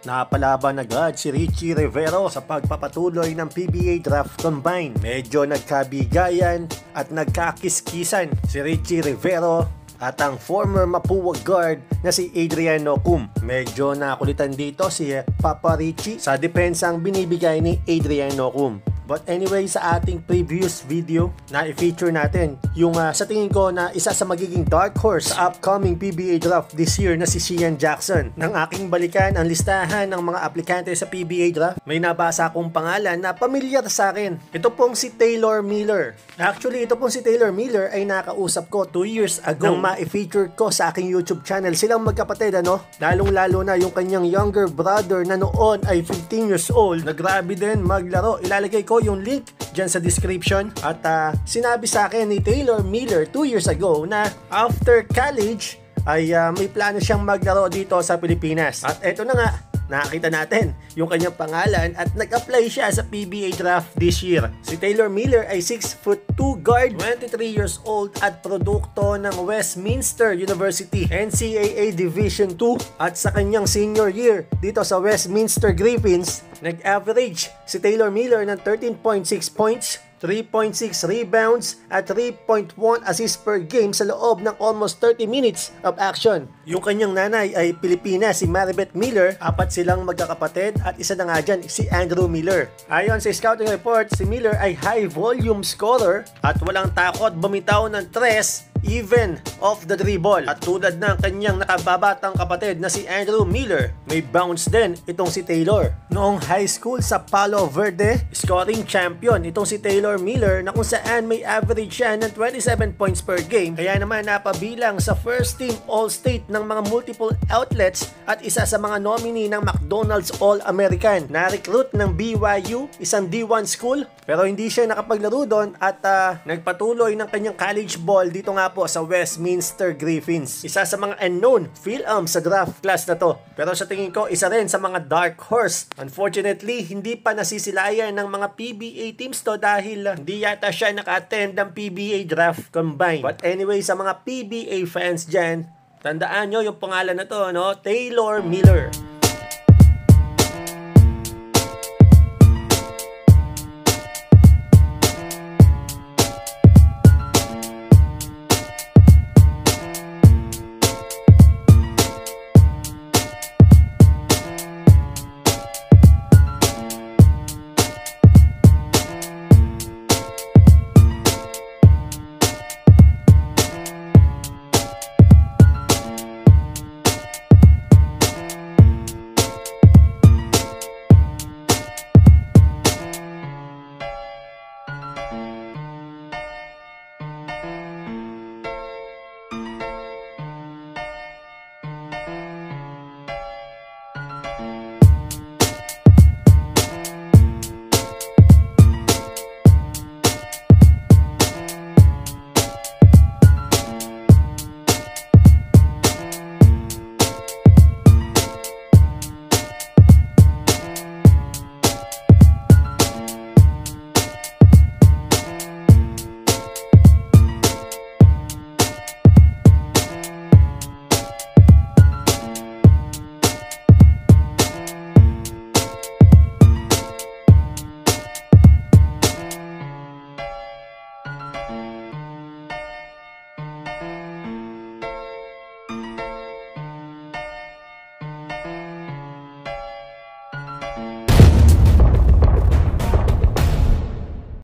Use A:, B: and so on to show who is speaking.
A: Napalaban agad si Richie Rivero sa pagpapatuloy ng PBA Draft Combine. Medyo nagkabigayan at nagkakiskisan si Richie Rivero at ang former Mapua guard na si Adrian Nocum. Medyo nakulitan dito si Papa Richie sa depensang binibigay ni Adrian Nocum. But anyway, sa ating previous video na i-feature natin yung sa tingin ko na isa sa magiging dark horse sa upcoming PBA draft this year na si Sian Jackson. Nang aking balikan ang listahan ng mga aplikante sa PBA draft, may nabasa akong pangalan na pamilyar sa akin. Ito pong si Taylor Miller. Actually, ito pong si Taylor Miller ay nakausap ko 2 years ago nang ma-feature ko sa aking YouTube channel. Silang magkapatid, ano? Lalong-lalo na yung kanyang younger brother na noon ay 15 years old. Nagrabe din maglaro. Ilalagay ko yung link dyan sa description. At sinabi sa akin ni Taylor Miller 2 years ago na after college ay may plano siyang maglaro dito sa Pilipinas. At eto na nga, nakita natin yung kanyang pangalan at nag-apply siya sa PBA draft this year. Si Taylor Miller ay 6'2" guard, 23 years old at produkto ng Westminster University NCAA Division II. At sa kanyang senior year dito sa Westminster Griffins, nag-average si Taylor Miller ng 13.6 points, 3.6 rebounds at 3.1 assists per game sa loob ng almost 30 minutes of action. Yung kanyang nanay ay Pilipina, si Maribeth Miller. 4 silang magkakapatid at isa na nga dyan si Andrew Miller. Ayon sa scouting report, si Miller ay high volume scorer at walang takot bumitaw ng tres even off the dribble. At tulad ng kanyang nakababatang kapatid na si Andrew Miller, may bounce din itong si Taylor. Noong high school sa Palo Verde, scoring champion itong si Taylor Miller na kung saan may average siya ng 27 points per game. Kaya naman napabilang sa first team All-State ng mga multiple outlets at isa sa mga nominee ng McDonald's All-American. Na-recruit ng BYU, isang D1 school, pero hindi siya nakapaglaro doon at nagpatuloy ng kanyang college ball dito nga po sa Westminster Griffins. Isa sa mga unknown Phil-Am sa draft class na to. Pero sa tingin ko, isa rin sa mga dark horse. Unfortunately, hindi pa nasisilayan ng mga PBA teams to dahil hindi yata siya naka-attend ng PBA Draft Combine. But anyway, sa mga PBA fans dyan, tandaan nyo yung pangalan na to, no? Taylor Miller.